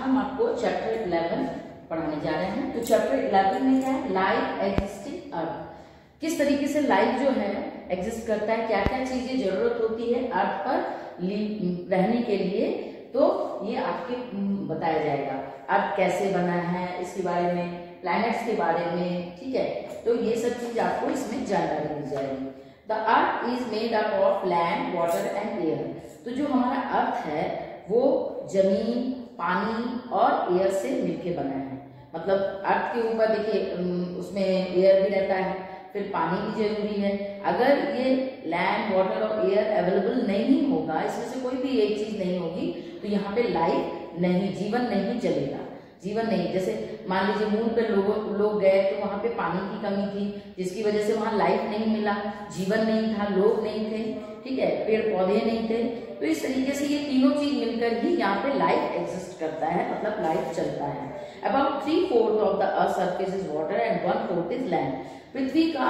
हम आपको चैप्टर 11 पढ़ाने जा रहे हैं। तो चैप्टर 11 में क्या है, लाइफ एग्जिस्टिंग अर्थ, किस तरीके से लाइफ जो है एग्जिस्ट करता है, क्या क्या चीजें जरूरत होती है अर्थ पर रहने के लिए, तो ये आपके बताया जाएगा। अर्थ कैसे बना है इसके बारे में, प्लैनेट्स के बारे में, ठीक है। तो ये सब चीज आपको इसमें जानकारी मिल जाएगी। The earth is made up of land, water and air. तो जो हमारा अर्थ है वो जमीन, पानी और एयर से मिलकर बना है। मतलब अर्थ के ऊपर देखिए उसमें एयर भी रहता है, फिर पानी भी जरूरी है। अगर ये लैंड, वाटर और एयर अवेलेबल नहीं होगा, इसमें से कोई भी एक चीज नहीं होगी, तो यहाँ पे लाइफ नहीं, जीवन नहीं चलेगा, जीवन नहीं। जैसे मान लीजिए मून पे लोग गए तो वहां पे पानी की कमी थी, जिसकी वजह से वहां लाइफ नहीं मिला, जीवन नहीं था, लोग नहीं थे, ठीक है, पेड़ पौधे नहीं थे। तो इस तरीके से ये तीनों चीज मिलकर ही यहाँ पे लाइफ एग्जिस्ट करता है, मतलब लाइफ चलता है। About 3/4 of the earth surface is water and 1/4 is land. पृथ्वी का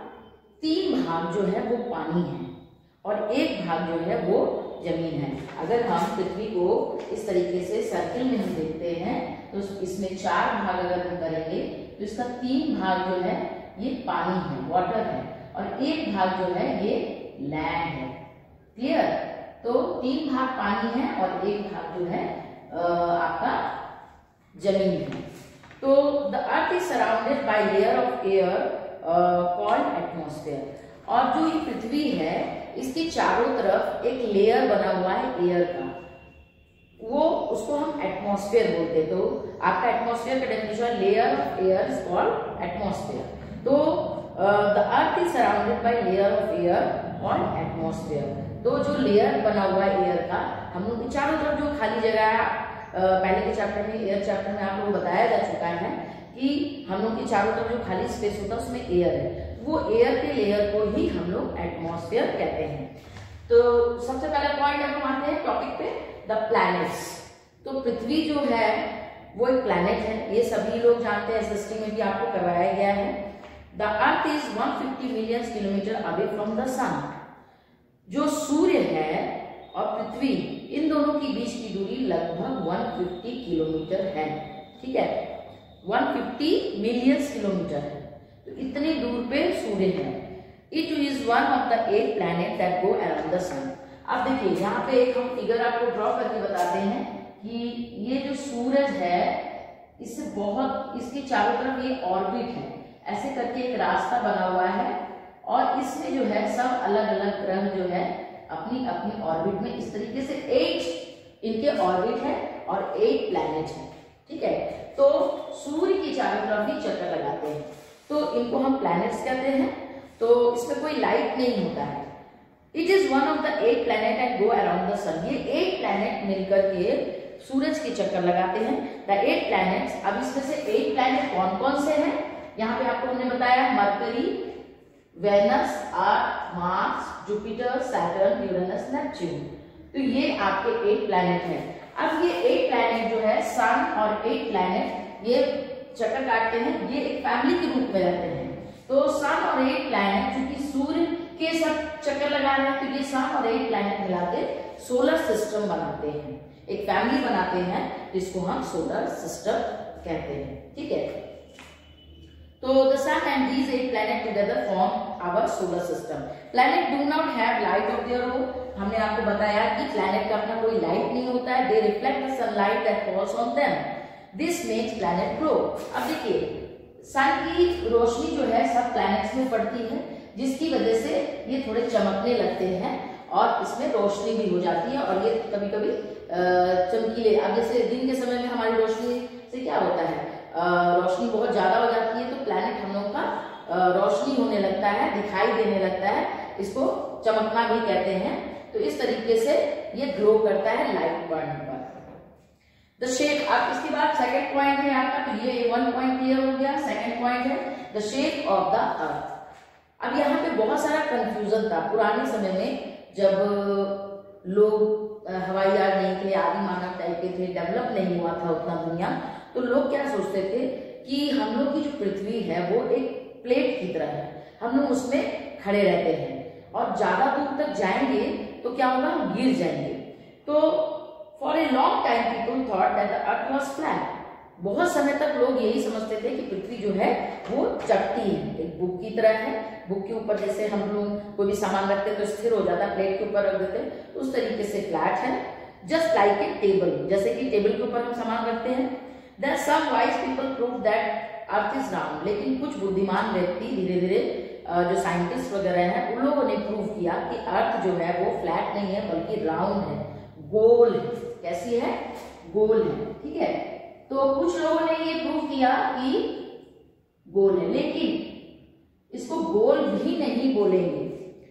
3 भाग जो है वो पानी है और 1 भाग जो है वो जमीन है। अगर हम पृथ्वी को इस तरीके से सर्किल में हम देखते हैं तो इसमें 4 भाग अगर हम करेंगे तो इसका 3 भाग जो है ये पानी है, वाटर है, और 1 भाग जो है ये लैंड है। क्लियर? तो 3 भाग पानी है और 1 भाग जो है आपका जमीन है। तो the earth is surrounded by layer of air called atmosphere. और जो ये पृथ्वी है इसके चारों तरफ एक लेयर बना हुआ है एयर का, वो उसको हम एटमॉस्फेयर बोलते हैं। तो आपका एटमॉस्फेयर का definition layer of air is called atmosphere. तो the earth is surrounded by layer of air called atmosphere. तो जो लेयर बना हुआ है एयर का, हम लोग के चारों तरफ जो खाली जगह है, पहले के चैप्टर में, एयर चैप्टर में आप लोग बताया जा चुका है कि हम लोग के चारों तरफ जो खाली स्पेस होता है उसमें एयर है, वो एयर के लेयर को ही हम लोग एटमॉस्फेयर कहते हैं। तो सबसे पहला पॉइंट हम आते हैं टॉपिक पे, द प्लैनेट्स। तो पृथ्वी जो है वो एक प्लैनेट है, ये सभी लोग जानते हैं, एसएसटी में भी आपको करवाया गया है। The earth is 150 million kilometre away from the sun. जो सूर्य है और पृथ्वी, इन दोनों के बीच की दूरी लगभग 150 किलोमीटर है, ठीक है, 150 मिलियन किलोमीटर है। तो इतनी दूर पे सूर्य है। It is one of the 8 planet that go around the sun. अब देखिए यहाँ पे एक हम फिगर आपको ड्रॉ करके बताते हैं कि ये जो सूरज है इससे बहुत, इसके चारों तरफ ये ऑर्बिट है, ऐसे करके एक रास्ता बना हुआ है और इसमें जो है सब अलग अलग ग्रह जो है अपनी अपनी ऑर्बिट में, इस तरीके से 8 इनके ऑर्बिट है और 8 प्लैनेट है, ठीक है। तो सूर्य की चारों तरफ ही चक्कर लगाते हैं, तो इनको हम प्लैनेट्स कहते हैं। तो इसमें कोई लाइट नहीं होता है। It is one of the 8 planet and go around the sun. ये 8 प्लैनेट मिलकर के सूरज के चक्कर लगाते हैं। द 8 प्लैनेट्स, अब इसमें से 8 प्लैनेट कौन कौन से हैं, यहाँ पे आपको हमने बताया, Mercury, Venus, Earth, Mars, Jupiter, Saturn, Uranus, Neptune. तो ये आपके 8 प्लैनेट हैं। अब ये 8 प्लैनेट जो है, सन और 8 प्लैनेट ये चक्कर काटते हैं, ये एक फैमिली के रूप में रहते हैं। तो सन और 8 प्लैनेट चूंकि सूर्य के साथ चक्कर लगा रहे हैं, तो ये सन और 8 प्लैनेट मिलाते सोलर सिस्टम बनाते हैं, एक फैमिली बनाते हैं जिसको हम सोलर सिस्टम कहते हैं, ठीक है। तो the sun and these 8 planets together form our solar system. Planet do not have light of their own. हमने आपको बताया कि planet का अपना कोई लाइट नहीं होता है. They reflect the sunlight that falls on them. This makes planet grow. अब देखिए सन की रोशनी जो है सब प्लैनेट्स में पड़ती है, जिसकी वजह से ये थोड़े चमकने लगते हैं और इसमें रोशनी भी हो जाती है और ये कभी कभी चमकीले। अब जैसे दिन के समय में हमारी रोशनी से क्या होता है, रोशनी बहुत ज्यादा हो जाती है तो प्लैनेट हम लोग का रोशनी होने लगता है, दिखाई देने लगता है, इसको चमकना भी कहते हैं। तो इस तरीके से ये ग्लो करता है लाइट बढ़ने पर। द शेप, अब इसके बाद सेकंड पॉइंट है आपका, तो ये 1 पॉइंट क्लियर हो गया। सेकंड पॉइंट है the shape of the earth. अब यहाँ पे बहुत सारा कंफ्यूजन था पुराने समय में, जब लोग हवाई जहाज नहीं थे, आदि मानव टाइप के थे, डेवलप नहीं हुआ था उतना दुनिया, तो लोग क्या सोचते थे कि हम लोग की जो पृथ्वी है वो एक प्लेट की तरह है, हम लोग उसमें खड़े रहते हैं और ज्यादा दूर तक जाएंगे तो क्या होगा, हम गिर जाएंगे। तो for a long time people thought that the earth was flat. बहुत समय तक लोग यही समझते थे कि पृथ्वी जो है वो चपटी है, एक बुक की तरह है। बुक के ऊपर जैसे हम लोग कोई भी सामान रखते तो स्थिर हो जाता, प्लेट के ऊपर रख देते, उस तरीके से फ्लैट है। जस्ट लाइक ए टेबल, जैसे कि टेबल के ऊपर हम सामान रखते हैं। There some wise people prove that earth is round. लेकिन कुछ बुद्धिमान व्यक्ति धीरे धीरे जो साइंटिस्ट वगैरह हैं उन लोगों ने प्रूव किया कि अर्थ जो है वो फ्लैट नहीं है बल्कि राउंड है, गोल है। कैसी है? गोल है। ठीक है, तो कुछ लोगों ने ये प्रूव किया कि गोल है, लेकिन इसको गोल भी नहीं बोलेंगे।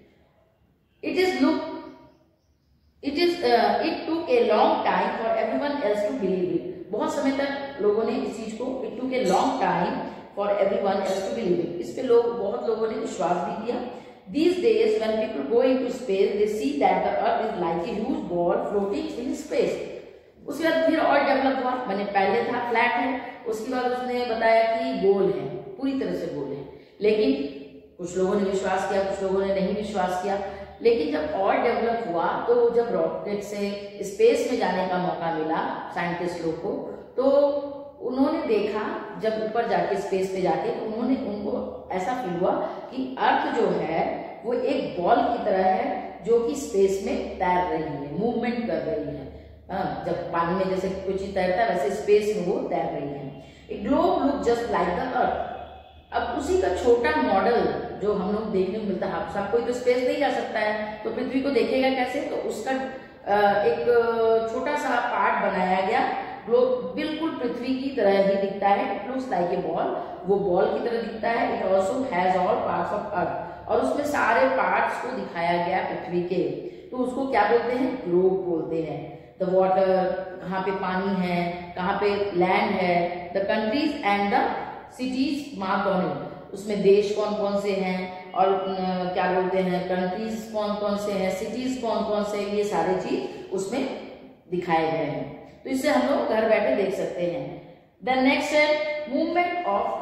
It took a long time for everyone else to believe it. बहुत समय तक लोगों ने इस चीज को it took a long time for everyone else to believe it, इस पे बहुत लोगों ने विश्वास भी किया। These days when people go into space they see that the earth is like a huge ball floating in space। उसके बाद फिर और डेवलप हुआ, मैंने पहले था फ्लैट है, उसके बाद उसने बताया कि गोल है, पूरी तरह से गोल है। लेकिन कुछ लोगों ने विश्वास किया, कुछ लोगों ने नहीं विश्वास किया। लेकिन जब और डेवलप हुआ तो जब रॉकेट से स्पेस में जाने का मौका मिला साइंटिस्ट लोग को, तो उन्होंने देखा जब ऊपर जाके स्पेस पे जाके तो उनको ऐसा फील हुआ कि अर्थ जो है वो एक बॉल की तरह है जो कि स्पेस में तैर रही है, मूवमेंट कर रही है। जब पानी में जैसे कोई चीज तैरता है वैसे स्पेस में वो तैर रही है। A globe look just like the earth. अब उसी का छोटा मॉडल जो हम लोग देखने को मिलता है, सब कोई तो स्पेस नहीं जा सकता है तो पृथ्वी को देखेगा कैसे, तो उसका एक छोटा सा पार्ट बनाया गया। ग्लोब बिल्कुल पृथ्वी की तरह ही दिखता है, it looks like a ball, वो बॉल की तरह दिखता है। It also has all parts of earth, और उसमें सारे पार्ट्स को दिखाया गया पृथ्वी के, तो उसको क्या बोलते हैं? ग्लोब बोलते हैं। द वाटर, कहाँ पे पानी है, कहाँ पे लैंड है, the countries and the cities marked on it, उसमें देश कौन कौन से हैं और क्या बोलते हैं कंट्रीज कौन कौन से हैं, सिटीज कौन कौन से, ये सारे चीज उसमें दिखाए गए हैं। तो इससे हम लोग घर बैठे देख सकते हैं। द नेक्स्ट है मूवमेंट ऑफ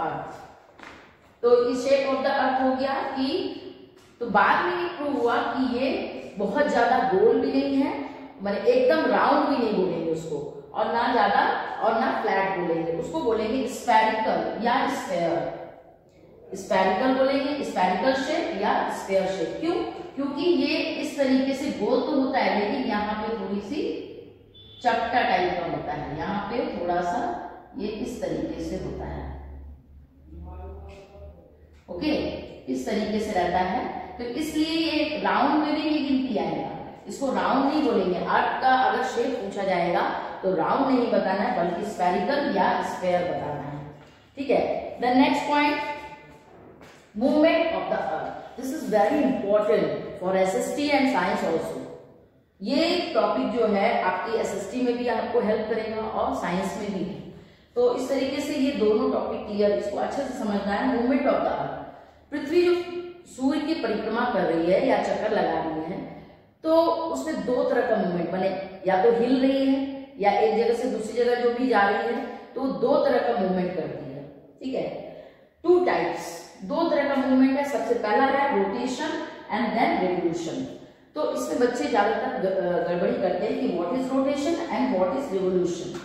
अर्थ। तो इस शेप ऑफ द अर्थ हो गया कि, तो बाद में ये प्रूव हुआ कि ये बहुत ज्यादा गोल भी नहीं है, मतलब एकदम राउंड भी नहीं बोलेंगे उसको, और ना ज्यादा और ना फ्लैट बोलेंगे, उसको बोलेंगे स्फेरिकल या स्फेयर। स्फेरिकल बोलेंगे, स्फेरिकल शेप या स्फेयर शेप। क्यों? क्योंकि ये इस तरीके से गोल तो होता है लेकिन यहाँ पे थोड़ी सी चपटा टाइप का होता है, यहाँ पे थोड़ा सा ये इस तरीके से होता है। ओके, इस तरीके से रहता है, तो इसलिए ये राउंड में भी नहीं गिनती आएगा, इसको राउंड नहीं बोलेंगे। अर्थ का अगर शेप पूछा जाएगा तो राउंड नहीं बताना है बल्कि स्फेरिकल या स्फेयर बताना है। ठीक है, the next point, movement of the earth. This is very important for SST and science also. ये टॉपिक जो है आपकी एसएसटी में भी आपको हेल्प करेगा और साइंस में भी है, तो इस तरीके से ये दोनों टॉपिक क्लियर, इसको अच्छे से समझना है। मूवमेंट ऑफ द अर्थ, पृथ्वी जो सूर्य की परिक्रमा कर रही है या चक्कर लगा रही है, तो उसमें दो तरह का मूवमेंट बने, या तो हिल रही है या एक जगह से दूसरी जगह जो भी जा रही है, तो दो तरह का मूवमेंट करती है। ठीक है, टू टाइप्स, दो तरह का मूवमेंट है। सबसे पहला है रोटेशन एंड देन रिवोल्यूशन। तो इसमें बच्चे ज्यादातर गड़बड़ी करते हैं कि what is rotation and what is revolution.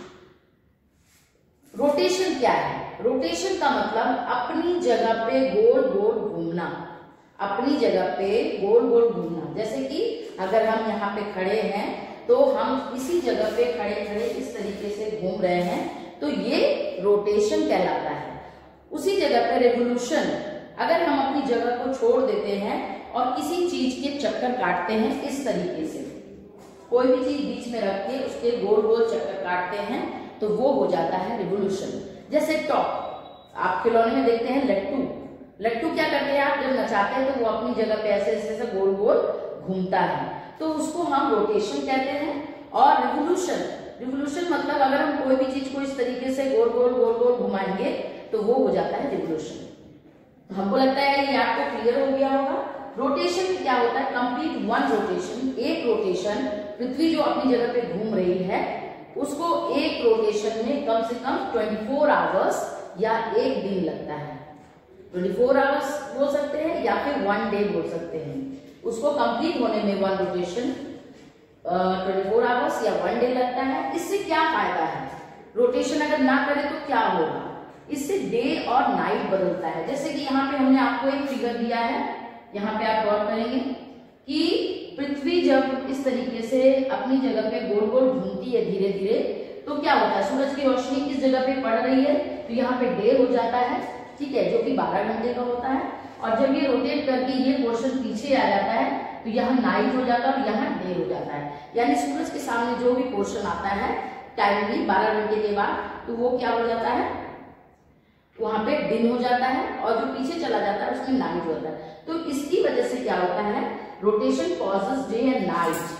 Rotation क्या है? रोटेशन का मतलब अपनी जगह पे गोल गोल घूमना, अपनी जगह पे गोल गोल घूमना। जैसे कि अगर हम यहाँ पे खड़े हैं तो हम इसी जगह पे खड़े खड़े इस तरीके से घूम रहे हैं, तो ये रोटेशन कहलाता है। उसी जगह पे रिवोल्यूशन, अगर हम अपनी जगह को छोड़ देते हैं और किसी चीज के चक्कर काटते हैं इस तरीके से, कोई भी चीज बीच में रख के उसके गोल गोल चक्कर काटते हैं, तो वो हो जाता है रिवोल्यूशन। जैसे टॉप, आप खिलौने में देखते हैं लट्टू, लट्टू क्या करते हैं, आप जब नचाते हैं तो वो अपनी जगह पे ऐसे ऐसे गोल गोल घूमता है, तो उसको हम रोटेशन कहते हैं। और रिवोल्यूशन, रिवोल्यूशन मतलब अगर हम कोई भी चीज को इस तरीके से गोल गोल गोल गोल घुमाएंगे तो वो हो जाता है रिवोल्यूशन। हमको लगता है ये आपको क्लियर हो गया होगा। रोटेशन क्या होता है? कंप्लीट वन रोटेशन, एक रोटेशन, पृथ्वी जो अपनी जगह पे घूम रही है उसको एक रोटेशन में कम से कम 24 आवर्स या एक दिन लगता है। 24 आवर्स बोल सकते हैं या फिर 1 डे बोल सकते हैं। उसको कंप्लीट होने में वन रोटेशन 24 आवर्स या 1 डे लगता है। इससे क्या फायदा है, रोटेशन अगर ना करे तो क्या होगा, इससे डे और नाइट बदलता है। जैसे कि यहाँ पे हमने आपको एक फिगर दिया है, यहाँ पे आप गौर करेंगे कि पृथ्वी जब इस तरीके से अपनी जगह पे गोल गोल घूमती है धीरे धीरे, तो क्या होता है, सूरज की रोशनी इस जगह पे पड़ रही है तो यहाँ पे डे हो जाता है, ठीक है, जो कि 12 घंटे का होता है। और जब ये रोटेट करके ये पोर्शन पीछे आ जाता है तो यहाँ नाइट हो जाता है और यहाँ डे हो जाता है। यानी सूरज के सामने जो भी पोर्शन आता है टाइमली 12 घंटे के बाद, तो वो क्या हो जाता है, वहां पे दिन हो जाता है, और जो पीछे चला जाता है उसमें नाइट होता है। तो इसकी वजह से क्या होता है, rotation causes day and night,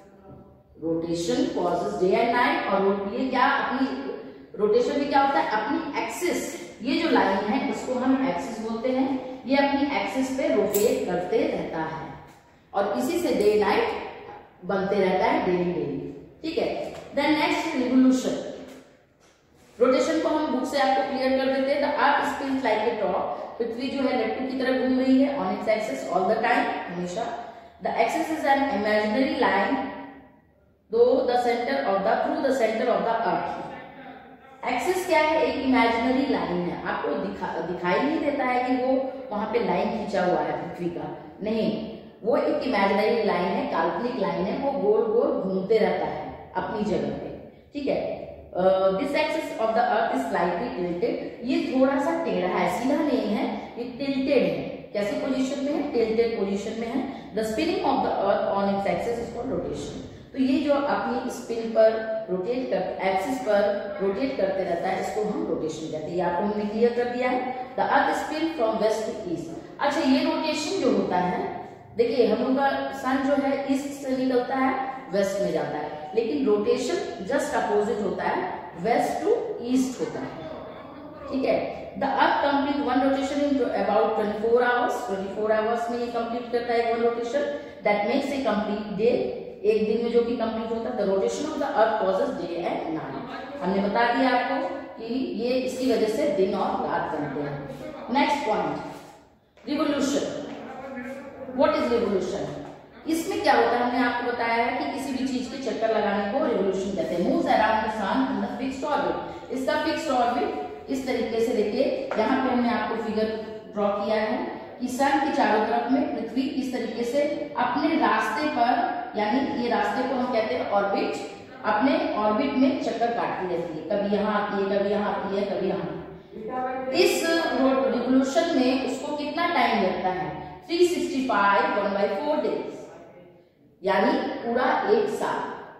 rotation causes day and night. और ये क्या, अपनी रोटेशन में क्या होता है, अपनी एक्सिस, ये जो लाइन है इसको हम एक्सिस बोलते हैं, ये अपनी एक्सिस पे रोटेट करते रहता है और इसी से डे नाइट बनते रहता है डेली डेली, ठीक है। देन नेक्स्ट रिवोल्यूशन, रोटेशन को हम बुक से आपको क्लियर कर देते हैं। The earth spins like a top, पृथ्वी जो है लट्टू की तरह घूम रही है on its axis all the time, हमेशा। The axis is an imaginary line through the centre of the through the centre of the earth. Axis क्या है, एक इमेजिनरी लाइन है, आपको दिखाई नहीं देता है कि वो वहां पे लाइन खींचा हुआ है पृथ्वी का, नहीं, वो एक इमेजिनरी लाइन है, काल्पनिक लाइन है, वो गोल गोल घूमते रहता है अपनी जगह पे, ठीक है। This axis of the earth is slightly tilted, ये थोड़ा सा टेढ़ा है, सीधा नहीं है, ये टिल्टेड है। कैसे पोजीशन में है, टिल्टेड पोजीशन में है। The spinning of the earth on its axis is called rotation. तो ये जो अपनी स्पिन पर रोटेट कर, एक्सिस पर रोटेट करते रहता है, इसको हम रोटेशन कहते हैं। ये आपको हमने क्लियर कर दिया है। The earth spin from west to east. अच्छा, ये रोटेशन जो होता है, देखिए हम लोग का सन जो है ईस्ट से निकलता है, वेस्ट में जाता है, लेकिन रोटेशन जस्ट अपोजिट होता है, वेस्ट टू ईस्ट होता है, ठीक है। The earth complete one rotation in about 24 hours, 24 hours में ये कंप्लीट करता है one rotation, that makes a complete day, एक दिन में जो कि कंप्लीट होता है। The rotation of the earth causes day and night, हमने बता दिया आपको कि ये इसकी वजह से दिन और रात बनते हैं। Next point, revolution. What is revolution? इसमें क्या होता है, हमने आपको बताया है कि किसी भी चीज के चक्कर लगाने को रिवोल्यूशन कहते हैं। Moves around the sun in the fixed orbit. इसका फिक्स्ड ऑर्बिट इस तरीके से, देखिए यहाँ पे हमने आपको फिगर ड्रॉ किया है कि सन के चारों तरफ में पृथ्वी इस तरीके से अपने रास्ते पर, यानी ये रास्ते को हम कहते हैं ऑर्बिट, अपने ऑर्बिट में चक्कर काटती रहती है, कभी यहाँ आती है, कभी यहाँ आती है, कभी यहाँ। इस रिवोल्यूशन में उसको कितना टाइम लगता है, 365 1/4 डेज, यानी पूरा एक साल।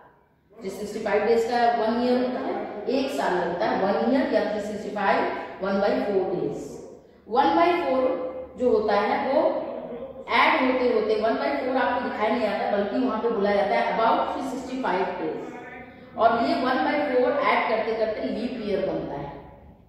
365 डेज का 1 ईयर होता है, एक साल लगता है 1 ईयर, या 365 1/4 डेज। 1/4 जो होता है वो ऐड होते होते 1/4 आपको दिखाई नहीं आता, बल्कि वहां पे बोला जाता है अबाउट 365 डेज, और ये 1/4 ऐड करते करते लीप ईयर बनता है।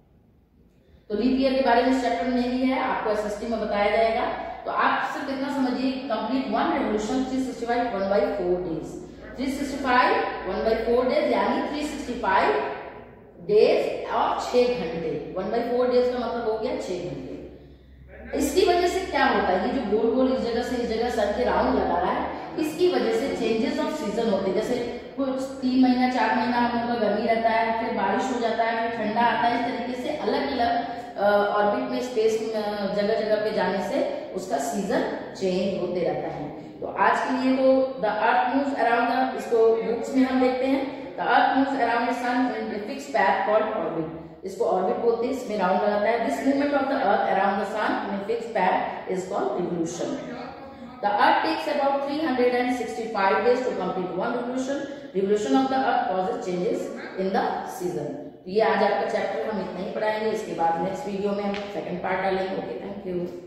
तो लीप ईयर के बारे में चैप्टर में नहीं है, आपको एसएसटी में बताया जाएगा। तो आप सिर्फ इतना समझिए, complete one revolution 365 1/4 days, 365 1/4 days, यानी 365 डेज और 6 घंटे। 1/4 डेज का मतलब हो गया 6 घंटे। इसकी वजह से क्या होता है, ये जो गोल गोल इस जगह से इस जगह सर के राउंड लगा रहा है, इसकी वजह से चेंजेस ऑफ सीजन होते हैं। जैसे कुछ 3 महीना 4 महीना हम लोग का गर्मी रहता है, फिर बारिश हो जाता है, फिर ठंडा आता है, इस तरीके से अलग अलग ऑर्बिट में स्पेस जगह जगह पे जाने से उसका सीजन चेंज होते रहता है। तो आज के लिए तो the earth moves around the, इसको बुक्स में हम देखते हैं, the earth moves around the sun in a fixed path called orbit. इसको ऑर्बिट बोलते हैं, इसमें राउंड लगाता है। This movement of the earth around the sun in a fixed path is called revolution. The earth takes about 365 days to complete one revolution. Revolution of the earth causes changes in the season. तो ये आज आपका chapter हम इतना ही पढ़ाएंगे, इसके बाद next video में हम सेकंड पार्ट डालेंगे। Okay, thank you.